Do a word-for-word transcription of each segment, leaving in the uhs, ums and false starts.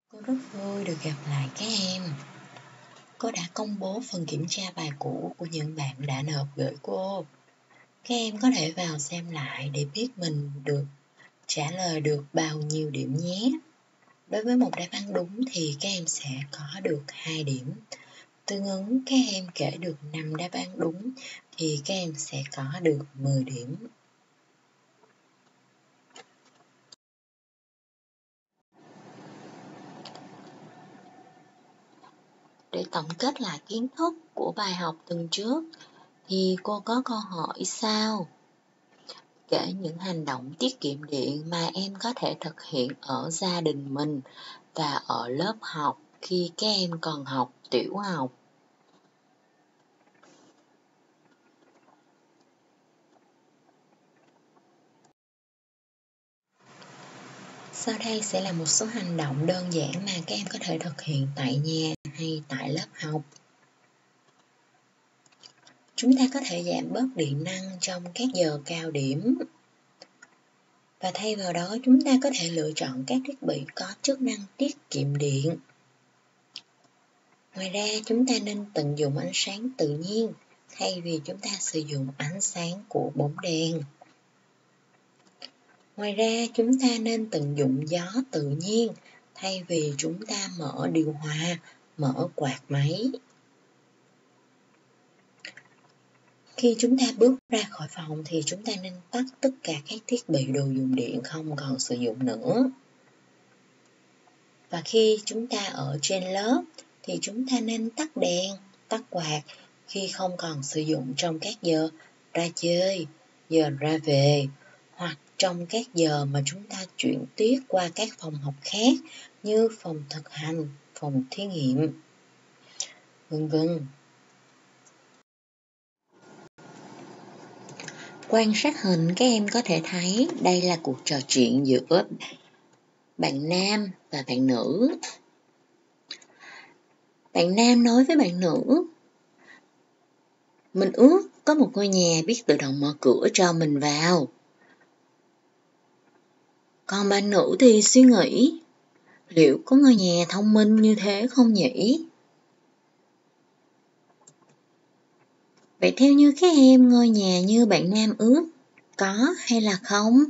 Cô rất vui được gặp lại các em. Cô đã công bố phần kiểm tra bài cũ của những bạn đã nộp gửi cô. Các em có thể vào xem lại để biết mình được trả lời được bao nhiêu điểm nhé. Đối với một đáp án đúng thì các em sẽ có được hai điểm. Tương ứng các em kể được năm đáp án đúng thì các em sẽ có được mười điểm. Để tổng kết lại kiến thức của bài học tuần trước thì cô có câu hỏi sau. Kể những hành động tiết kiệm điện mà em có thể thực hiện ở gia đình mình và ở lớp học khi các em còn học tiểu học. Sau đây sẽ là một số hành động đơn giản mà các em có thể thực hiện tại nhà hay tại lớp học. Chúng ta có thể giảm bớt điện năng trong các giờ cao điểm. Và thay vào đó chúng ta có thể lựa chọn các thiết bị có chức năng tiết kiệm điện. Ngoài ra chúng ta nên tận dụng ánh sáng tự nhiên thay vì chúng ta sử dụng ánh sáng của bóng đèn. Ngoài ra chúng ta nên tận dụng gió tự nhiên thay vì chúng ta mở điều hòa, mở quạt máy. Khi chúng ta bước ra khỏi phòng thì chúng ta nên tắt tất cả các thiết bị đồ dùng điện không còn sử dụng nữa. Và khi chúng ta ở trên lớp thì chúng ta nên tắt đèn, tắt quạt khi không còn sử dụng trong các giờ ra chơi, giờ ra về hoặc trong các giờ mà chúng ta chuyển tiết qua các phòng học khác như phòng thực hành, phòng thí nghiệm, vân vân. Quan sát hình các em có thể thấy đây là cuộc trò chuyện giữa bạn nam và bạn nữ. Bạn nam nói với bạn nữ: mình ước có một ngôi nhà biết tự động mở cửa cho mình vào. Còn bạn nữ thì suy nghĩ, liệu có ngôi nhà thông minh như thế không nhỉ? Vậy theo như các em, ngôi nhà như bạn nam ước có hay là không?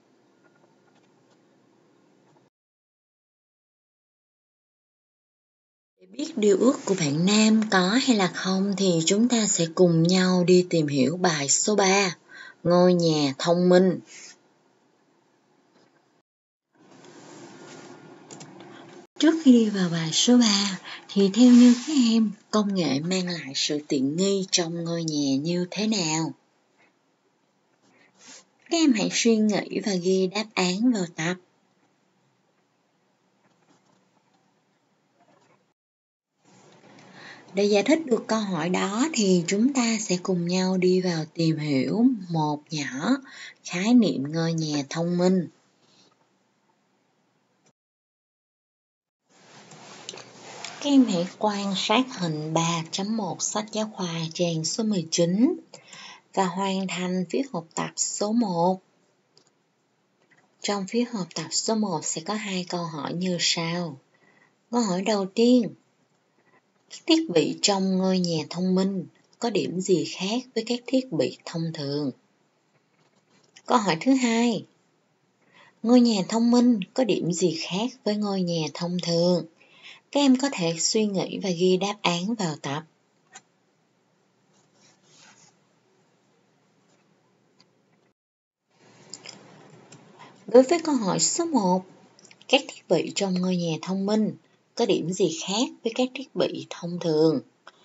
Để biết điều ước của bạn nam có hay là không thì chúng ta sẽ cùng nhau đi tìm hiểu bài số ba, ngôi nhà thông minh. Trước khi đi vào bài số ba thì theo như các em, công nghệ mang lại sự tiện nghi trong ngôi nhà như thế nào? Các em hãy suy nghĩ và ghi đáp án vào tập. Để giải thích được câu hỏi đó thì chúng ta sẽ cùng nhau đi vào tìm hiểu một nhỏ khái niệm ngôi nhà thông minh. Các em hãy quan sát hình ba chấm một sách giáo khoa trang số mười chín và hoàn thành viết học tập số một. Trong viết học tập số một sẽ có hai câu hỏi như sau. Câu hỏi đầu tiên: các thiết bị trong ngôi nhà thông minh có điểm gì khác với các thiết bị thông thường? Câu hỏi thứ hai: ngôi nhà thông minh có điểm gì khác với ngôi nhà thông thường? Các em có thể suy nghĩ và ghi đáp án vào tập. Đối với câu hỏi số một, các thiết bị trong ngôi nhà thông minh có điểm gì khác với các thiết bị thông thường?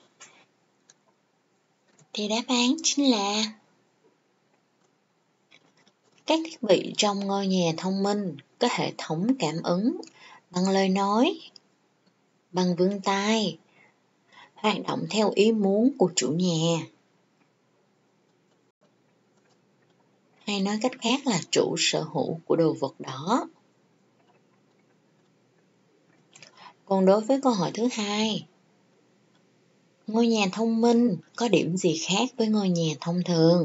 Thì đáp án chính là các thiết bị trong ngôi nhà thông minh có hệ thống cảm ứng bằng lời nói, bằng vân tay, hoạt động theo ý muốn của chủ nhà. Hay nói cách khác là chủ sở hữu của đồ vật đó. Còn đối với câu hỏi thứ hai, ngôi nhà thông minh có điểm gì khác với ngôi nhà thông thường?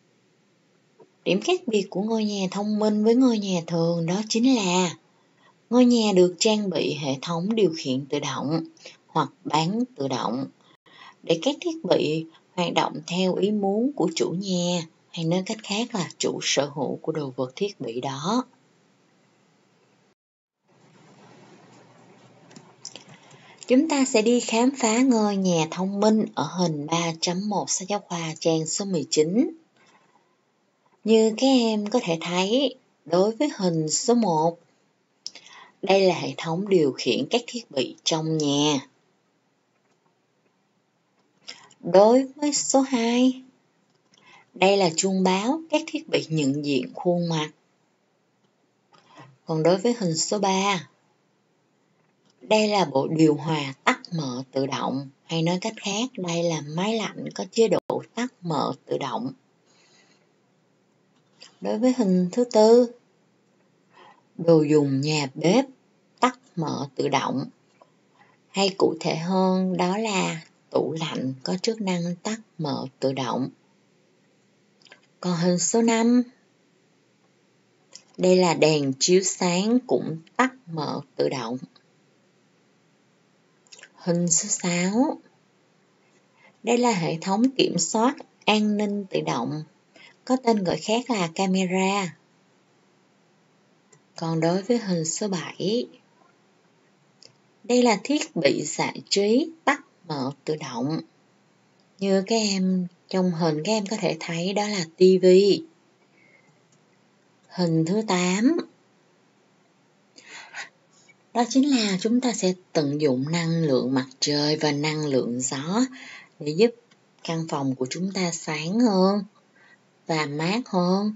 Điểm khác biệt của ngôi nhà thông minh với ngôi nhà thường đó chính là Ngôi nhà được trang bị hệ thống điều khiển tự động hoặc bán tự động để các thiết bị hoạt động theo ý muốn của chủ nhà, hay nói cách khác là chủ sở hữu của đồ vật thiết bị đó. Chúng ta sẽ đi khám phá ngôi nhà thông minh ở hình ba chấm một sách giáo khoa trang số mười chín. Như các em có thể thấy, đối với hình số một, đây là hệ thống điều khiển các thiết bị trong nhà. Đối với số hai, đây là chuông báo các thiết bị nhận diện khuôn mặt. Còn đối với hình số ba, đây là bộ điều hòa tắt mở tự động, hay nói cách khác, đây là máy lạnh có chế độ tắt mở tự động. Đối với hình thứ tư, đồ dùng nhà bếp tắt mở tự động, hay cụ thể hơn đó là tủ lạnh có chức năng tắt mở tự động. Còn hình số năm, đây là đèn chiếu sáng cũng tắt mở tự động. Hình số sáu, đây là hệ thống kiểm soát an ninh tự động, có tên gọi khác là camera. Còn đối với hình số bảy, đây là thiết bị giải trí tắt mở tự động. Như các em trong hình các em có thể thấy đó là tivi. Hình thứ tám, đó chính là chúng ta sẽ tận dụng năng lượng mặt trời và năng lượng gió để giúp căn phòng của chúng ta sáng hơn và mát hơn.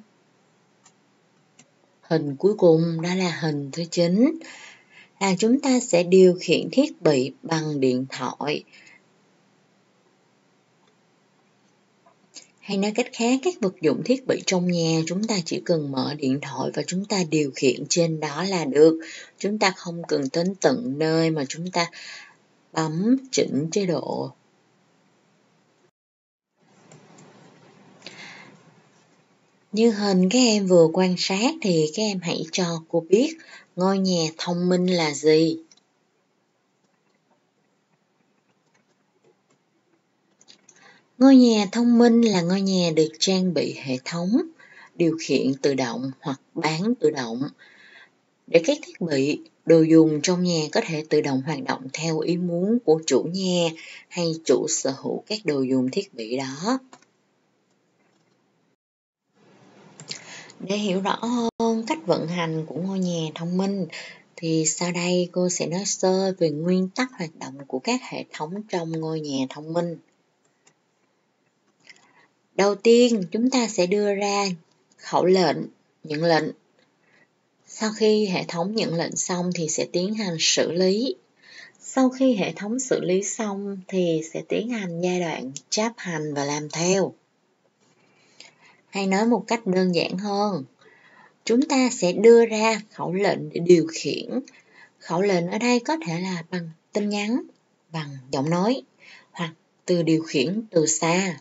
Hình cuối cùng đó là hình thứ chín, là chúng ta sẽ điều khiển thiết bị bằng điện thoại. Hay nói cách khác, các vật dụng thiết bị trong nhà chúng ta chỉ cần mở điện thoại và chúng ta điều khiển trên đó là được. Chúng ta không cần đến tận nơi mà chúng ta bấm chỉnh chế độ. Như hình các em vừa quan sát thì các em hãy cho cô biết ngôi nhà thông minh là gì. Ngôi nhà thông minh là ngôi nhà được trang bị hệ thống điều khiển tự động hoặc bán tự động để các thiết bị, đồ dùng trong nhà có thể tự động hoạt động theo ý muốn của chủ nhà hay chủ sở hữu các đồ dùng thiết bị đó. Để hiểu rõ hơn cách vận hành của ngôi nhà thông minh thì sau đây cô sẽ nói sơ về nguyên tắc hoạt động của các hệ thống trong ngôi nhà thông minh. Đầu tiên, chúng ta sẽ đưa ra khẩu lệnh, nhận lệnh. Sau khi hệ thống nhận lệnh xong thì sẽ tiến hành xử lý. Sau khi hệ thống xử lý xong thì sẽ tiến hành giai đoạn chấp hành và làm theo. Hay nói một cách đơn giản hơn, chúng ta sẽ đưa ra khẩu lệnh để điều khiển. Khẩu lệnh ở đây có thể là bằng tin nhắn, bằng giọng nói, hoặc từ điều khiển từ xa.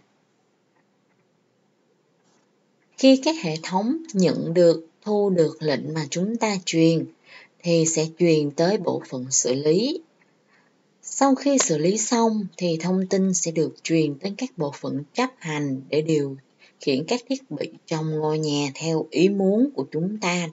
Khi các hệ thống nhận được, thu được lệnh mà chúng ta truyền, thì sẽ truyền tới bộ phận xử lý. Sau khi xử lý xong thì thông tin sẽ được truyền tới các bộ phận chấp hành để điều khiển các thiết bị trong ngôi nhà theo ý muốn của chúng ta.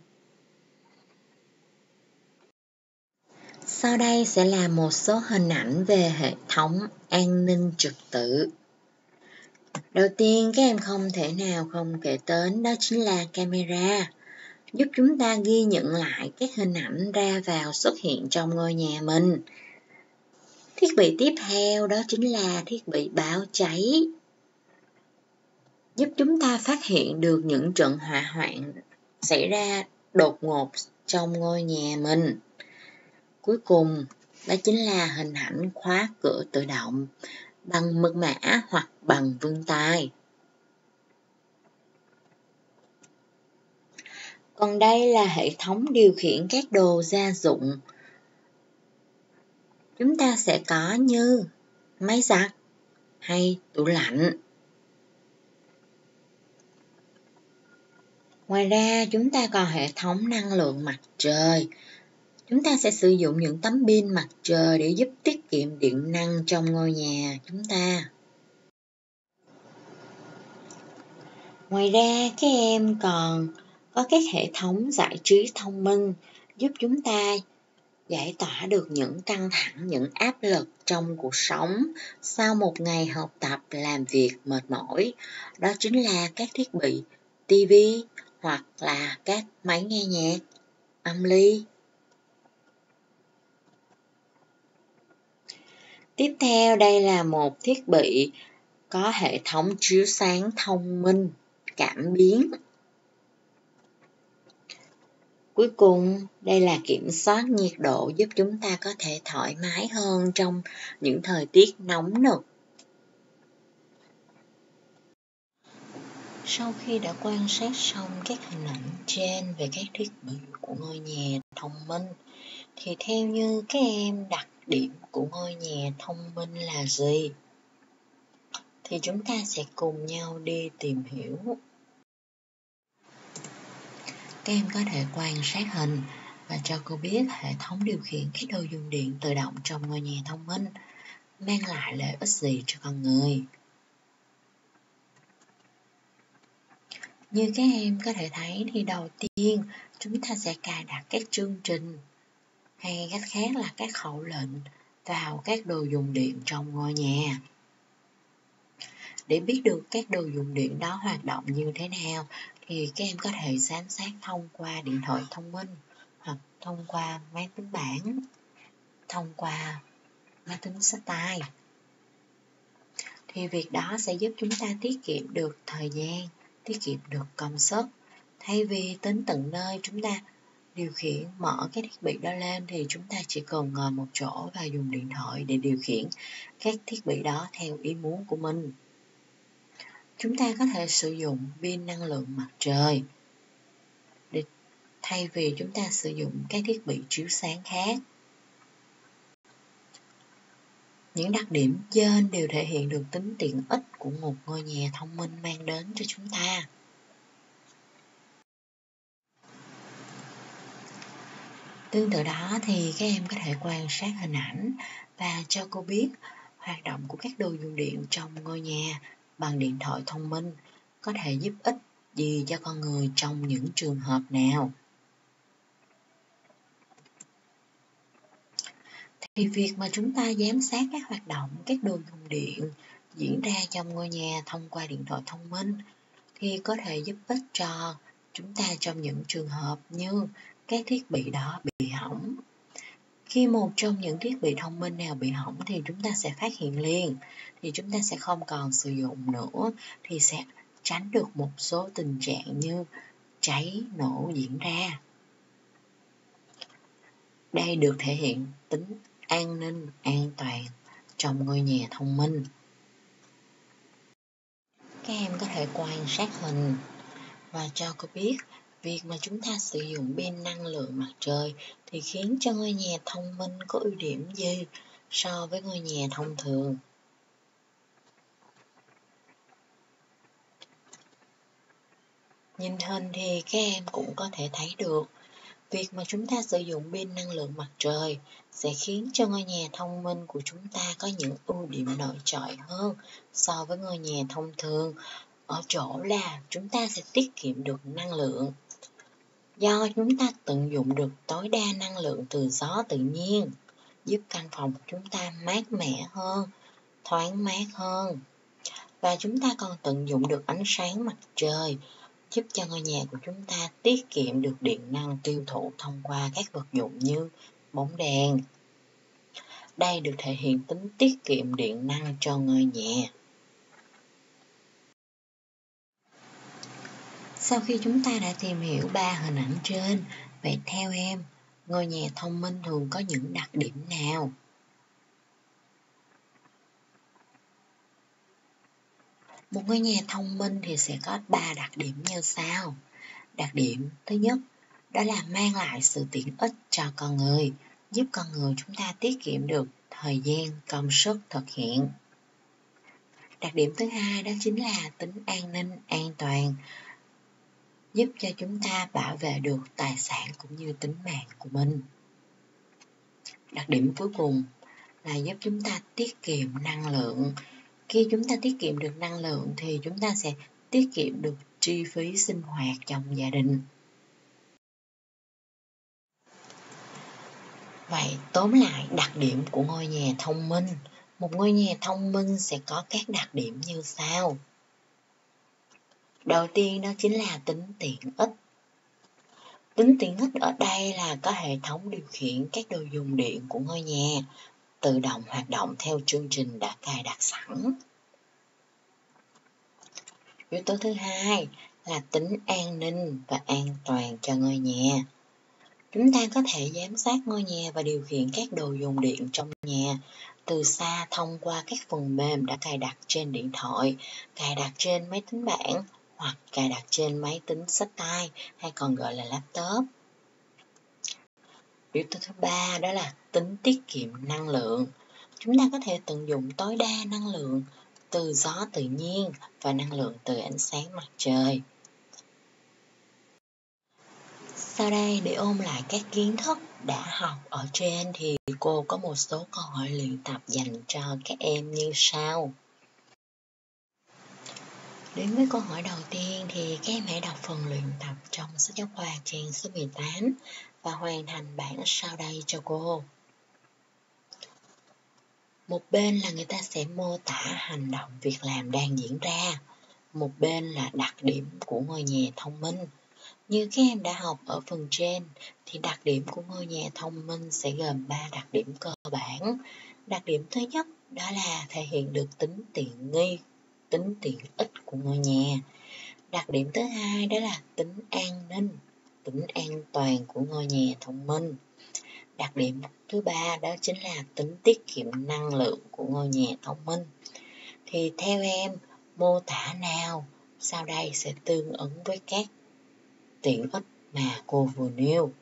Sau đây sẽ là một số hình ảnh về hệ thống an ninh trật tự. Đầu tiên các em không thể nào không kể đến đó chính là camera, giúp chúng ta ghi nhận lại các hình ảnh ra vào xuất hiện trong ngôi nhà mình. Thiết bị tiếp theo đó chính là thiết bị báo cháy, giúp chúng ta phát hiện được những trận hỏa hoạn xảy ra đột ngột trong ngôi nhà mình. Cuối cùng, đó chính là hình ảnh khóa cửa tự động bằng mật mã hoặc bằng vân tay. Còn đây là hệ thống điều khiển các đồ gia dụng. Chúng ta sẽ có như máy giặt hay tủ lạnh. Ngoài ra chúng ta còn hệ thống năng lượng mặt trời. Chúng ta sẽ sử dụng những tấm pin mặt trời để giúp tiết kiệm điện năng trong ngôi nhà chúng ta. Ngoài ra, các em còn có các hệ thống giải trí thông minh giúp chúng ta giải tỏa được những căng thẳng, những áp lực trong cuộc sống sau một ngày học tập làm việc mệt mỏi. Đó chính là các thiết bị ti vi hoặc là các máy nghe nhạc, âm ly. Tiếp theo đây là một thiết bị có hệ thống chiếu sáng thông minh, cảm biến. Cuối cùng, đây là kiểm soát nhiệt độ giúp chúng ta có thể thoải mái hơn trong những thời tiết nóng nực. Sau khi đã quan sát xong các hình ảnh trên về các thiết bị của ngôi nhà thông minh, thì theo như các em đặc điểm của ngôi nhà thông minh là gì? Thì chúng ta sẽ cùng nhau đi tìm hiểu. Các em có thể quan sát hình và cho cô biết hệ thống điều khiển các đồ dùng điện tự động trong ngôi nhà thông minh mang lại lợi ích gì cho con người. Như các em có thể thấy thì đầu tiên chúng ta sẽ cài đặt các chương trình hay cách khác là các khẩu lệnh vào các đồ dùng điện trong ngôi nhà. Để biết được các đồ dùng điện đó hoạt động như thế nào thì các em có thể giám sát thông qua điện thoại thông minh hoặc thông qua máy tính bảng, thông qua máy tính xách tay. Thì việc đó sẽ giúp chúng ta tiết kiệm được thời gian, tiết kiệm được công sức. Thay vì đến tận nơi chúng ta điều khiển mở cái thiết bị đó lên thì chúng ta chỉ cần ngồi một chỗ và dùng điện thoại để điều khiển các thiết bị đó theo ý muốn của mình. Chúng ta có thể sử dụng pin năng lượng mặt trời để thay vì chúng ta sử dụng các thiết bị chiếu sáng khác. Những đặc điểm trên đều thể hiện được tính tiện ích của một ngôi nhà thông minh mang đến cho chúng ta. Tương tự đó thì các em có thể quan sát hình ảnh và cho cô biết hoạt động của các đồ dùng điện trong ngôi nhà bằng điện thoại thông minh có thể giúp ích gì cho con người trong những trường hợp nào. Thì việc mà chúng ta giám sát các hoạt động, các đồ dùng điện diễn ra trong ngôi nhà thông qua điện thoại thông minh thì có thể giúp ích cho chúng ta trong những trường hợp như các thiết bị đó bị hỏng. Khi một trong những thiết bị thông minh nào bị hỏng thì chúng ta sẽ phát hiện liền, thì chúng ta sẽ không còn sử dụng nữa, thì sẽ tránh được một số tình trạng như cháy nổ diễn ra. Đây được thể hiện tính an ninh, an toàn trong ngôi nhà thông minh. Các em có thể quan sát hình và cho cô biết việc mà chúng ta sử dụng pin năng lượng mặt trời thì khiến cho ngôi nhà thông minh có ưu điểm gì so với ngôi nhà thông thường. Nhìn hình thì các em cũng có thể thấy được việc mà chúng ta sử dụng pin năng lượng mặt trời sẽ khiến cho ngôi nhà thông minh của chúng ta có những ưu điểm nổi trội hơn so với ngôi nhà thông thường ở chỗ là chúng ta sẽ tiết kiệm được năng lượng. Do chúng ta tận dụng được tối đa năng lượng từ gió tự nhiên, giúp căn phòng của chúng ta mát mẻ hơn, thoáng mát hơn. Và chúng ta còn tận dụng được ánh sáng mặt trời, giúp cho ngôi nhà của chúng ta tiết kiệm được điện năng tiêu thụ thông qua các vật dụng như bóng đèn. Đây được thể hiện tính tiết kiệm điện năng cho ngôi nhà. Sau khi chúng ta đã tìm hiểu ba hình ảnh trên, vậy theo em, ngôi nhà thông minh thường có những đặc điểm nào? Một ngôi nhà thông minh thì sẽ có ba đặc điểm như sau. Đặc điểm thứ nhất, đó là mang lại sự tiện ích cho con người, giúp con người chúng ta tiết kiệm được thời gian, công sức thực hiện. Đặc điểm thứ hai đó chính là tính an ninh, an toàn, giúp cho chúng ta bảo vệ được tài sản cũng như tính mạng của mình. Đặc điểm cuối cùng là giúp chúng ta tiết kiệm năng lượng. Khi chúng ta tiết kiệm được năng lượng thì chúng ta sẽ tiết kiệm được chi phí sinh hoạt trong gia đình. Vậy tóm lại đặc điểm của ngôi nhà thông minh. Một ngôi nhà thông minh sẽ có các đặc điểm như sau. Đầu tiên đó chính là tính tiện ích. Tính tiện ích ở đây là có hệ thống điều khiển các đồ dùng điện của ngôi nhà, tự động hoạt động theo chương trình đã cài đặt sẵn. Yếu tố thứ hai là tính an ninh và an toàn cho ngôi nhà. Chúng ta có thể giám sát ngôi nhà và điều khiển các đồ dùng điện trong nhà từ xa thông qua các phần mềm đã cài đặt trên điện thoại, cài đặt trên máy tính bảng hoặc cài đặt trên máy tính xách tay hay còn gọi là laptop. Yếu tố thứ ba đó là tính tiết kiệm năng lượng. Chúng ta có thể tận dụng tối đa năng lượng từ gió tự nhiên và năng lượng từ ánh sáng mặt trời. Sau đây để ôn lại các kiến thức đã học ở trên thì cô có một số câu hỏi luyện tập dành cho các em như sau. Đến với câu hỏi đầu tiên thì các em hãy đọc phần luyện tập trong sách giáo khoa trang số mười tám và hoàn thành bản sau đây cho cô. Một bên là người ta sẽ mô tả hành động việc làm đang diễn ra. Một bên là đặc điểm của ngôi nhà thông minh. Như các em đã học ở phần trên thì đặc điểm của ngôi nhà thông minh sẽ gồm ba đặc điểm cơ bản. Đặc điểm thứ nhất đó là thể hiện được tính tiện nghi, tính tiện ích của ngôi nhà. Đặc điểm thứ hai đó là tính an ninh, tính an toàn của ngôi nhà thông minh. Đặc điểm thứ ba đó chính là tính tiết kiệm năng lượng của ngôi nhà thông minh. Thì theo em, mô tả nào sau đây sẽ tương ứng với các tiện ích mà cô vừa nêu?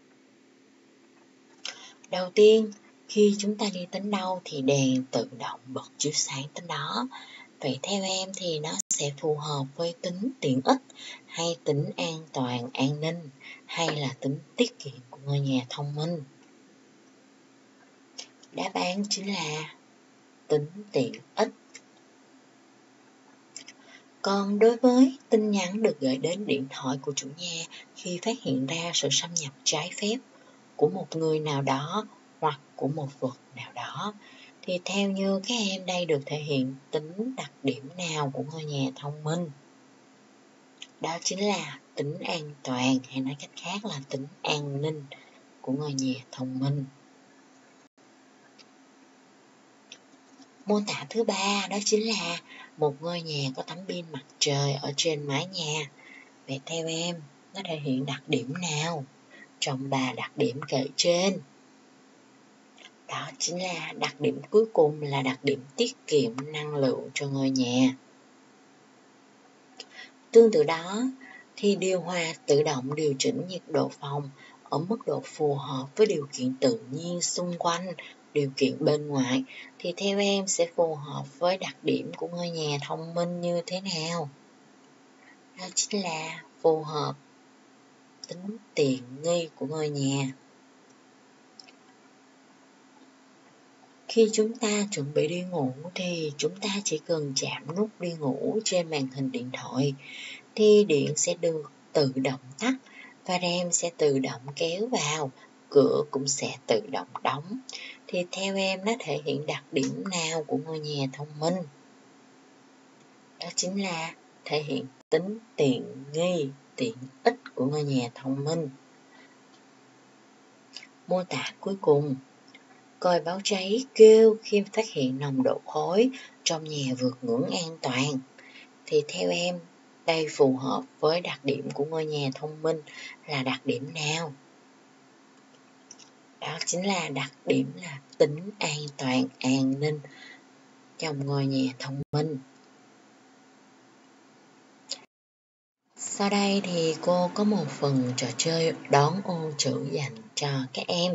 Đầu tiên, khi chúng ta đi đến đâu thì đèn tự động bật chiếu sáng đến đó. Vậy theo em thì nó sẽ phù hợp với tính tiện ích hay tính an toàn, an ninh hay là tính tiết kiệm của ngôi nhà thông minh? Đáp án chính là tính tiện ích. Còn đối với tin nhắn được gửi đến điện thoại của chủ nhà khi phát hiện ra sự xâm nhập trái phép của một người nào đó hoặc của một vật nào đó, thì theo như các em đây được thể hiện tính đặc điểm nào của ngôi nhà thông minh? Đó chính là tính an toàn, hay nói cách khác là tính an ninh của ngôi nhà thông minh. Mô tả thứ ba đó chính là một ngôi nhà có tấm pin mặt trời ở trên mái nhà. Vậy theo em, nó thể hiện đặc điểm nào trong ba đặc điểm kể trên? Đó chính là đặc điểm cuối cùng là đặc điểm tiết kiệm năng lượng cho ngôi nhà. Tương tự đó, thì điều hòa tự động điều chỉnh nhiệt độ phòng ở mức độ phù hợp với điều kiện tự nhiên xung quanh, điều kiện bên ngoài, thì theo em sẽ phù hợp với đặc điểm của ngôi nhà thông minh như thế nào? Đó chính là phù hợp tính tiện nghi của ngôi nhà. Khi chúng ta chuẩn bị đi ngủ thì chúng ta chỉ cần chạm nút đi ngủ trên màn hình điện thoại thì điện sẽ được tự động tắt và rèm sẽ tự động kéo vào, cửa cũng sẽ tự động đóng. Thì theo em nó thể hiện đặc điểm nào của ngôi nhà thông minh? Đó chính là thể hiện tính tiện nghi, tiện ích của ngôi nhà thông minh. Mô tả cuối cùng, còi báo cháy kêu khi phát hiện nồng độ khói trong nhà vượt ngưỡng an toàn. Thì theo em, đây phù hợp với đặc điểm của ngôi nhà thông minh là đặc điểm nào? Đó chính là đặc điểm là tính an toàn, an ninh trong ngôi nhà thông minh. Sau đây thì cô có một phần trò chơi đoán ô chữ dành cho các em.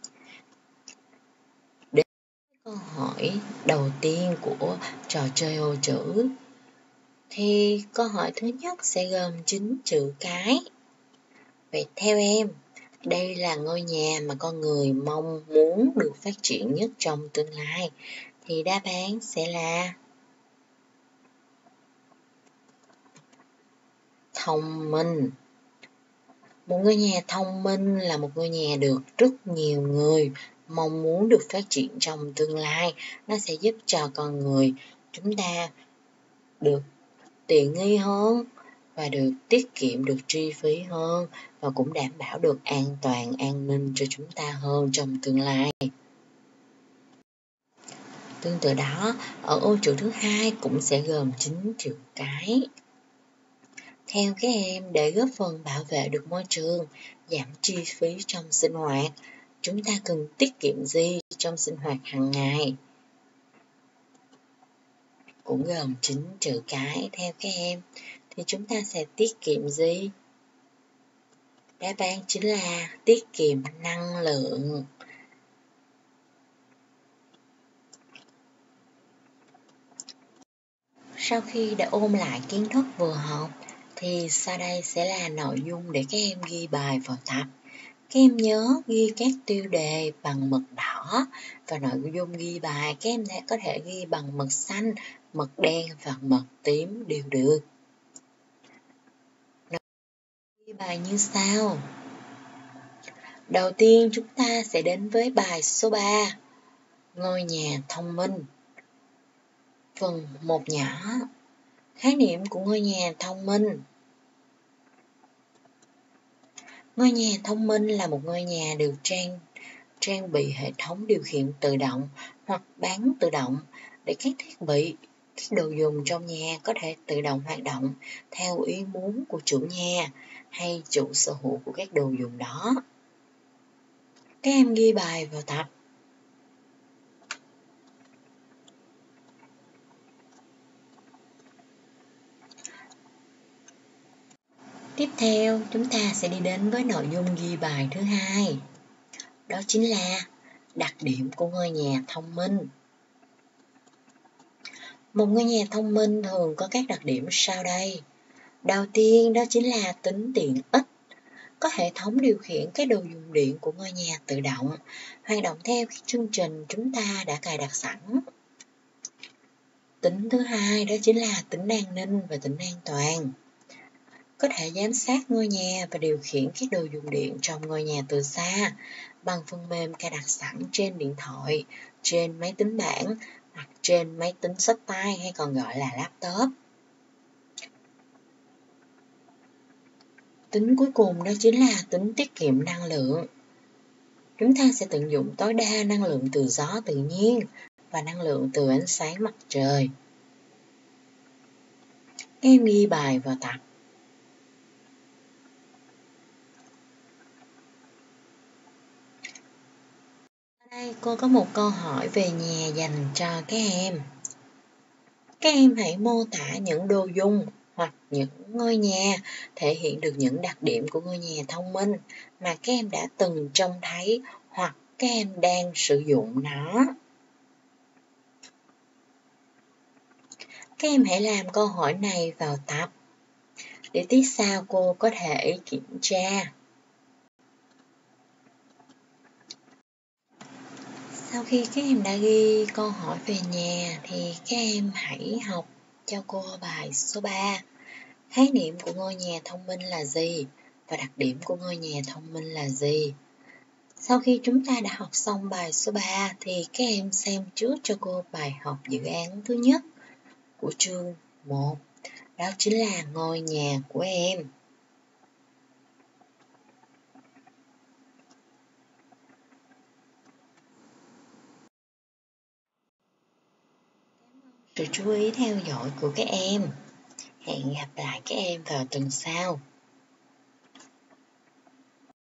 Đến câu hỏi đầu tiên của trò chơi ô chữ thì câu hỏi thứ nhất sẽ gồm chín chữ cái. Vậy theo em, Đây là ngôi nhà mà con người mong muốn được phát triển nhất trong tương lai. Thì đáp án sẽ là thông minh. Một ngôi nhà thông minh là một ngôi nhà được rất nhiều người mong muốn được phát triển trong tương lai. Nó sẽ giúp cho con người chúng ta được tiện nghi hơn và được tiết kiệm được chi phí hơn, và cũng đảm bảo được an toàn, an ninh cho chúng ta hơn trong tương lai. Tương tự đó, ở ô trừ thứ hai cũng sẽ gồm chín chữ cái. Theo các em, để góp phần bảo vệ được môi trường, giảm chi phí trong sinh hoạt, chúng ta cần tiết kiệm gì trong sinh hoạt hàng ngày? Cũng gồm chín chữ cái. Theo các em, thì chúng ta sẽ tiết kiệm gì? Đáp án chính là tiết kiệm năng lượng. Sau khi đã ôn lại kiến thức vừa học, thì sau đây sẽ là nội dung để các em ghi bài vào tập. Các em nhớ ghi các tiêu đề bằng mực đỏ, và nội dung ghi bài các em có thể ghi bằng mực xanh, mực đen và mực tím đều được. Ghi bài như sau. Đầu tiên chúng ta sẽ đến với bài số ba, ngôi nhà thông minh. Phần một nhỏ, khái niệm của ngôi nhà thông minh. Ngôi nhà thông minh là một ngôi nhà được trang, trang bị hệ thống điều khiển tự động hoặc bán tự động để các thiết bị, các đồ dùng trong nhà có thể tự động hoạt động theo ý muốn của chủ nhà hay chủ sở hữu của các đồ dùng đó. Các em ghi bài vào tập. Tiếp theo, chúng ta sẽ đi đến với nội dung ghi bài thứ hai. Đó chính là đặc điểm của ngôi nhà thông minh. Một ngôi nhà thông minh thường có các đặc điểm sau đây. Đầu tiên đó chính là tính tiện ích. Có hệ thống điều khiển các đồ dùng điện của ngôi nhà tự động, hoạt động theo các chương trình chúng ta đã cài đặt sẵn. Tính thứ hai đó chính là tính an ninh và tính an toàn. Có thể giám sát ngôi nhà và điều khiển các đồ dùng điện trong ngôi nhà từ xa bằng phần mềm cài đặt sẵn trên điện thoại, trên máy tính bảng hoặc trên máy tính xách tay hay còn gọi là laptop. Tính cuối cùng đó chính là tính tiết kiệm năng lượng. Chúng ta sẽ tận dụng tối đa năng lượng từ gió tự nhiên và năng lượng từ ánh sáng mặt trời. Các em ghi bài vào tập. Ở đây cô có một câu hỏi về nhà dành cho các em. Các em hãy mô tả những đồ dùng hoặc những ngôi nhà thể hiện được những đặc điểm của ngôi nhà thông minh mà các em đã từng trông thấy hoặc các em đang sử dụng nó. Các em hãy làm câu hỏi này vào tập để tiết sau cô có thể kiểm tra. Sau khi các em đã ghi câu hỏi về nhà thì các em hãy học cho cô bài số ba. Khái niệm của ngôi nhà thông minh là gì và đặc điểm của ngôi nhà thông minh là gì? Sau khi chúng ta đã học xong bài số ba thì các em xem trước cho cô bài học dự án thứ nhất của chương một. Đó chính là ngôi nhà của em. Sự chú ý theo dõi của các em. Hẹn gặp lại các em vào tuần sau.